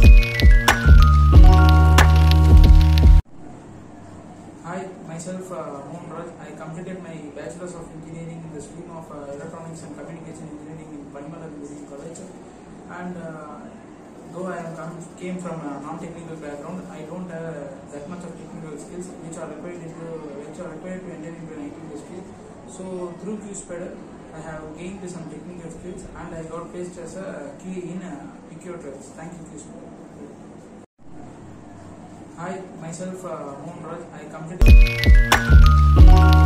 Hi, myself Mohanraj. I completed my Bachelor's of Engineering in the stream of Electronics and Communication Engineering in Panimal Engineering College. And though I came from a non-technical background, I don't have that much of technical skills which are required to enter into an IT industry. So through QSpiders, I have gained some technical skills and I got placed as a QA in QSpiders. Thank you, QSpiders. Hi, myself Mohanraj. I completed